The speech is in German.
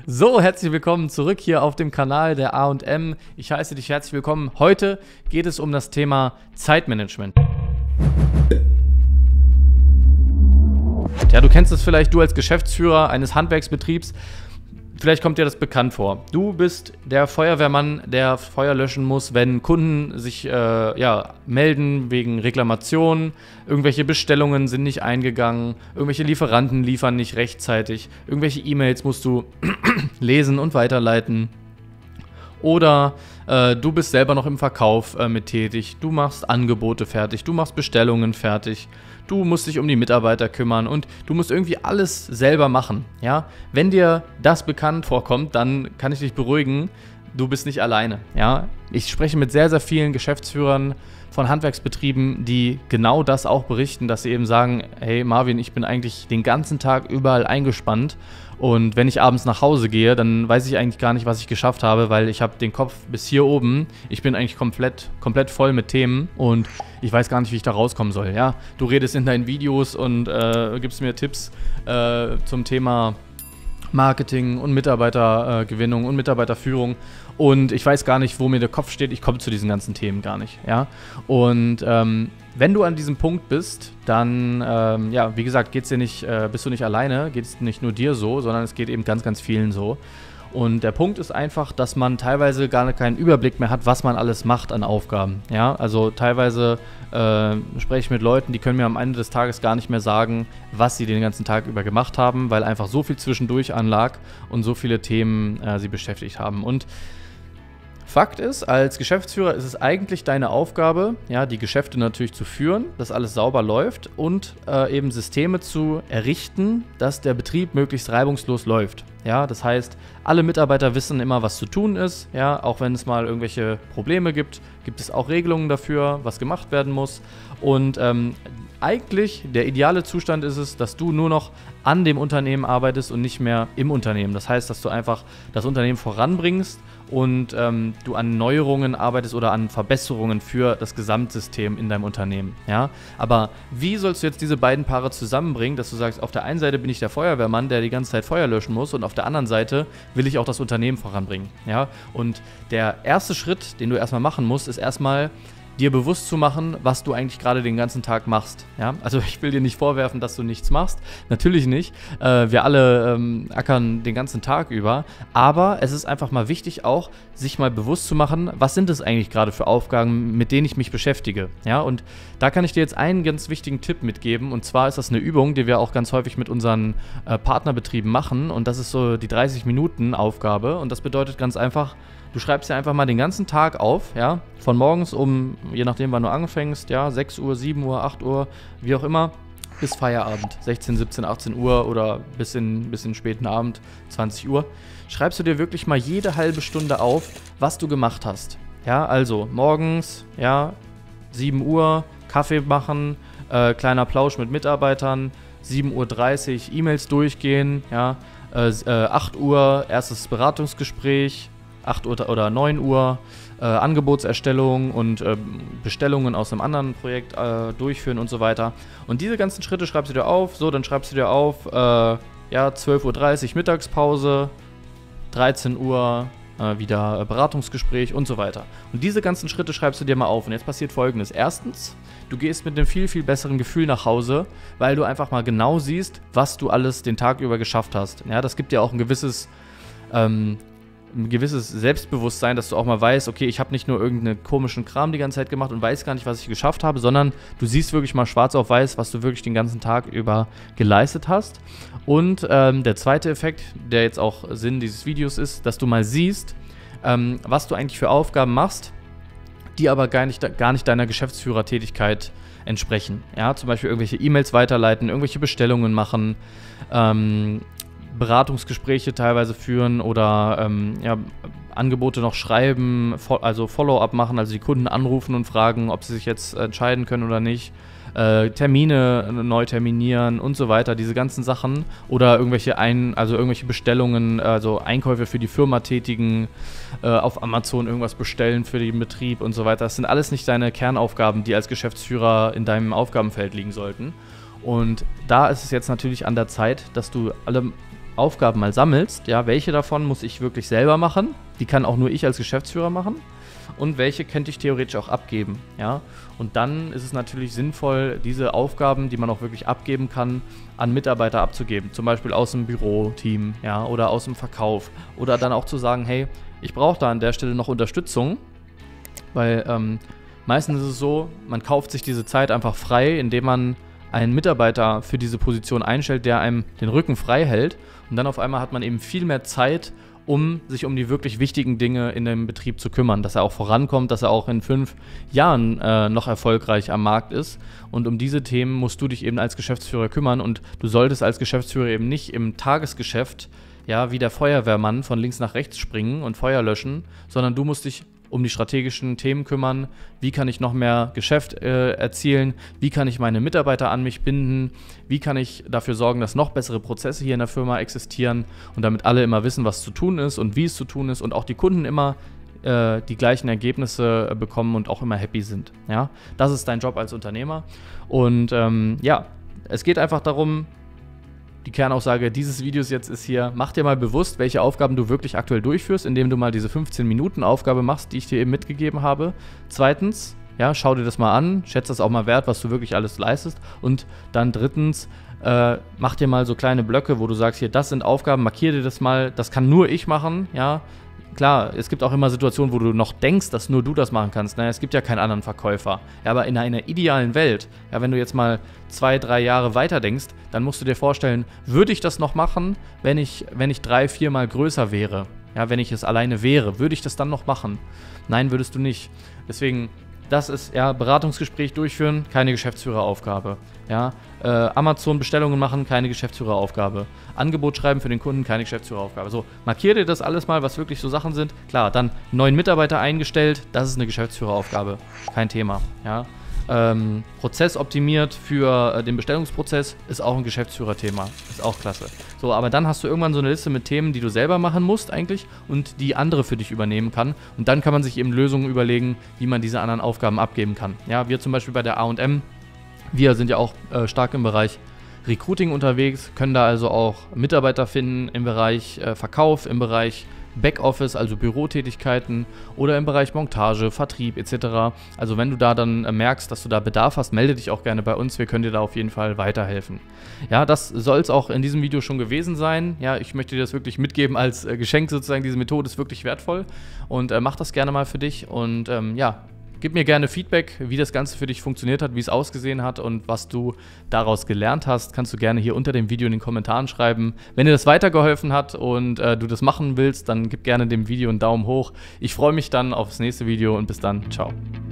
So, herzlich willkommen zurück hier auf dem Kanal der A&M. Ich heiße dich herzlich willkommen. Heute geht es um das Thema Zeitmanagement. Ja, du kennst es vielleicht, du als Geschäftsführer eines Handwerksbetriebs. Vielleicht kommt dir das bekannt vor. Du bist der Feuerwehrmann, der Feuer löschen muss, wenn Kunden sich melden wegen Reklamationen, irgendwelche Bestellungen sind nicht eingegangen, irgendwelche Lieferanten liefern nicht rechtzeitig, irgendwelche E-Mails musst du lesen und weiterleiten. Oder du bist selber noch im Verkauf mit tätig, du machst Angebote fertig, du machst Bestellungen fertig, du musst dich um die Mitarbeiter kümmern und du musst irgendwie alles selber machen. Ja? Wenn dir das bekannt vorkommt, dann kann ich dich beruhigen, du bist nicht alleine. Ja? Ich spreche mit sehr, sehr vielen Geschäftsführern von Handwerksbetrieben, die genau das auch berichten, dass sie eben sagen, hey Marvin, ich bin eigentlich den ganzen Tag überall eingespannt und wenn ich abends nach Hause gehe, dann weiß ich eigentlich gar nicht, was ich geschafft habe, weil ich habe den Kopf bis hier oben, ich bin eigentlich komplett voll mit Themen und ich weiß gar nicht, wie ich da rauskommen soll. Ja? Du redest in deinen Videos und gibst mir Tipps zum Thema Marketing und Mitarbeitergewinnung und Mitarbeiterführung und ich weiß gar nicht, wo mir der Kopf steht, ich komme zu diesen ganzen Themen gar nicht. Ja? Und wenn du an diesem Punkt bist, dann, wie gesagt, bist du nicht alleine, geht es nicht nur dir so, sondern es geht eben ganz, ganz vielen so. Und der Punkt ist einfach, dass man teilweise gar keinen Überblick mehr hat, was man alles macht an Aufgaben. Ja? Also teilweise spreche ich mit Leuten, die können mir am Ende des Tages gar nicht mehr sagen, was sie den ganzen Tag über gemacht haben, weil einfach so viel zwischendurch anlag und so viele Themen sie beschäftigt haben. Und Fakt ist, als Geschäftsführer ist es eigentlich deine Aufgabe, ja, die Geschäfte natürlich zu führen, dass alles sauber läuft und eben Systeme zu errichten, dass der Betrieb möglichst reibungslos läuft. Ja, das heißt, alle Mitarbeiter wissen immer, was zu tun ist. Ja, auch wenn es mal irgendwelche Probleme gibt, gibt es auch Regelungen dafür, was gemacht werden muss. Und eigentlich der ideale Zustand ist es, dass du nur noch an dem Unternehmen arbeitest und nicht mehr im Unternehmen. Das heißt, dass du einfach das Unternehmen voranbringst und du an Neuerungen arbeitest oder an Verbesserungen für das Gesamtsystem in deinem Unternehmen. Ja? Aber wie sollst du jetzt diese beiden Paare zusammenbringen, dass du sagst, auf der einen Seite bin ich der Feuerwehrmann, der die ganze Zeit Feuer löschen muss und auf der anderen Seite will ich auch das Unternehmen voranbringen. Ja? Und der erste Schritt, den du erstmal machen musst, ist erstmal dir bewusst zu machen, was du eigentlich gerade den ganzen Tag machst. Ja? Also ich will dir nicht vorwerfen, dass du nichts machst. Natürlich nicht. Wir alle ackern den ganzen Tag über. Aber es ist einfach mal wichtig auch, sich mal bewusst zu machen, was sind es eigentlich gerade für Aufgaben, mit denen ich mich beschäftige. Ja? Und da kann ich dir jetzt einen ganz wichtigen Tipp mitgeben. Und zwar ist das eine Übung, die wir auch ganz häufig mit unseren Partnerbetrieben machen. Und das ist so die 30-Minuten-Aufgabe. Und das bedeutet ganz einfach, du schreibst dir einfach mal den ganzen Tag auf, ja, von morgens je nachdem wann du anfängst, ja, 6 Uhr, 7 Uhr, 8 Uhr, wie auch immer, bis Feierabend, 16, 17, 18 Uhr oder bis in späten Abend, 20 Uhr, schreibst du dir wirklich mal jede halbe Stunde auf, was du gemacht hast. Ja, also morgens, ja, 7 Uhr, Kaffee machen, kleiner Plausch mit Mitarbeitern, 7:30 Uhr E-Mails durchgehen, ja, 8 Uhr erstes Beratungsgespräch, 8 Uhr oder 9 Uhr Angebotserstellung und Bestellungen aus einem anderen Projekt durchführen und so weiter. Und diese ganzen Schritte schreibst du dir auf. So, dann schreibst du dir auf, 12:30 Uhr Mittagspause, 13 Uhr wieder Beratungsgespräch und so weiter. Und diese ganzen Schritte schreibst du dir mal auf. Und jetzt passiert Folgendes. Erstens, du gehst mit einem viel, viel besseren Gefühl nach Hause, weil du einfach mal genau siehst, was du alles den Tag über geschafft hast. Ja, das gibt dir auch ein gewisses Selbstbewusstsein, dass du auch mal weißt, okay, ich habe nicht nur irgendeinen komischen Kram die ganze Zeit gemacht und weiß gar nicht, was ich geschafft habe, sondern du siehst wirklich mal schwarz auf weiß, was du wirklich den ganzen Tag über geleistet hast. Und der zweite Effekt, der jetzt auch Sinn dieses Videos ist, dass du mal siehst, was du eigentlich für Aufgaben machst, die aber gar nicht deiner Geschäftsführertätigkeit entsprechen. Ja, zum Beispiel irgendwelche E-Mails weiterleiten, irgendwelche Bestellungen machen, Beratungsgespräche teilweise führen oder Angebote noch schreiben, also Follow-up machen, also die Kunden anrufen und fragen, ob sie sich jetzt entscheiden können oder nicht, Termine neu terminieren und so weiter, diese ganzen Sachen oder irgendwelche Bestellungen, also Einkäufe für die Firma tätigen, auf Amazon irgendwas bestellen für den Betrieb und so weiter. Das sind alles nicht deine Kernaufgaben, die als Geschäftsführer in deinem Aufgabenfeld liegen sollten. Und da ist es jetzt natürlich an der Zeit, dass du Aufgaben mal sammelst, ja, welche davon muss ich wirklich selber machen, die kann auch nur ich als Geschäftsführer machen und welche könnte ich theoretisch auch abgeben, ja. Und dann ist es natürlich sinnvoll, diese Aufgaben, die man auch wirklich abgeben kann, an Mitarbeiter abzugeben, zum Beispiel aus dem Büroteam, ja, oder aus dem Verkauf oder dann auch zu sagen, hey, ich brauche da an der Stelle noch Unterstützung, weil meistens ist es so, man kauft sich diese Zeit einfach frei, indem man einen Mitarbeiter für diese Position einstellt, der einem den Rücken frei hält und dann auf einmal hat man eben viel mehr Zeit, um sich um die wirklich wichtigen Dinge in dem Betrieb zu kümmern, dass er auch vorankommt, dass er auch in 5 Jahren noch erfolgreich am Markt ist und um diese Themen musst du dich eben als Geschäftsführer kümmern und du solltest als Geschäftsführer eben nicht im Tagesgeschäft ja, wie der Feuerwehrmann von links nach rechts springen und Feuer löschen, sondern du musst dich um die strategischen Themen kümmern, wie kann ich noch mehr Geschäft erzielen, wie kann ich meine Mitarbeiter an mich binden, wie kann ich dafür sorgen, dass noch bessere Prozesse hier in der Firma existieren und damit alle immer wissen, was zu tun ist und wie es zu tun ist und auch die Kunden immer die gleichen Ergebnisse bekommen und auch immer happy sind. Ja? Das ist dein Job als Unternehmer und ja, es geht einfach darum, die Kernaussage dieses Videos jetzt ist hier, mach dir mal bewusst, welche Aufgaben du wirklich aktuell durchführst, indem du mal diese 15-Minuten-Aufgabe machst, die ich dir eben mitgegeben habe. Zweitens, ja, schau dir das mal an, schätze das auch mal wert, was du wirklich alles leistest. Und dann drittens, mach dir mal so kleine Blöcke, wo du sagst, hier, das sind Aufgaben, markier dir das mal, das kann nur ich machen, ja. Klar, es gibt auch immer Situationen, wo du noch denkst, dass nur du das machen kannst. Naja, es gibt ja keinen anderen Verkäufer. Ja, aber in einer idealen Welt, ja, wenn du jetzt mal 2, 3 Jahre weiter denkst, dann musst du dir vorstellen, würde ich das noch machen, wenn ich 3, 4 Mal größer wäre? Ja, wenn ich es alleine wäre, würde ich das dann noch machen? Nein, würdest du nicht. Deswegen, das ist ja Beratungsgespräch durchführen, keine Geschäftsführeraufgabe. Ja, Amazon-Bestellungen machen, keine Geschäftsführeraufgabe. Angebot schreiben für den Kunden, keine Geschäftsführeraufgabe. So, markier dir das alles mal, was wirklich so Sachen sind. Klar, dann 9 Mitarbeiter eingestellt, das ist eine Geschäftsführeraufgabe. Kein Thema. Ja. Prozess optimiert für den Bestellungsprozess ist auch ein Geschäftsführerthema. Ist auch klasse. So, aber dann hast du irgendwann so eine Liste mit Themen, die du selber machen musst eigentlich und die andere für dich übernehmen kann. Und dann kann man sich eben Lösungen überlegen, wie man diese anderen Aufgaben abgeben kann. Ja, wir zum Beispiel bei der A&M, wir sind ja auch stark im Bereich Recruiting unterwegs, können da also auch Mitarbeiter finden im Bereich Verkauf, im Bereich Backoffice, also Bürotätigkeiten oder im Bereich Montage, Vertrieb etc. Also wenn du da dann merkst, dass du da Bedarf hast, melde dich auch gerne bei uns, wir können dir da auf jeden Fall weiterhelfen. Ja, das soll es auch in diesem Video schon gewesen sein. Ja, ich möchte dir das wirklich mitgeben als Geschenk sozusagen, diese Methode ist wirklich wertvoll und mach das gerne mal für dich und ja, gib mir gerne Feedback, wie das Ganze für dich funktioniert hat, wie es ausgesehen hat und was du daraus gelernt hast. Kannst du gerne hier unter dem Video in den Kommentaren schreiben. Wenn dir das weitergeholfen hat und du das machen willst, dann gib gerne dem Video einen Daumen hoch. Ich freue mich dann aufs nächste Video und bis dann. Ciao.